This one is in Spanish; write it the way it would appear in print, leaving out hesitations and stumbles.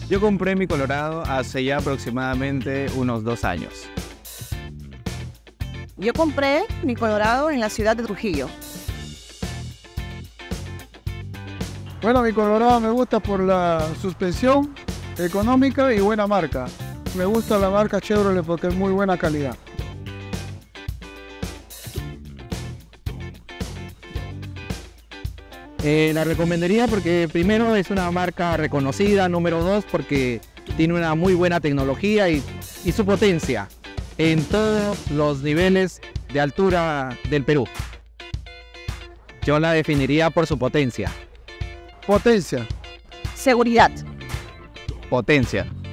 Yo compré mi Colorado hace ya aproximadamente unos 2 años. Yo compré mi Colorado en la ciudad de Trujillo. Bueno, mi Colorado me gusta por la suspensión económica y buena marca. Me gusta la marca Chevrolet porque es muy buena calidad. La recomendaría porque primero es una marca reconocida, número 2 porque tiene una muy buena tecnología y su potencia en todos los niveles de altura del Perú. Yo la definiría por su potencia. Potencia. Seguridad. Potencia.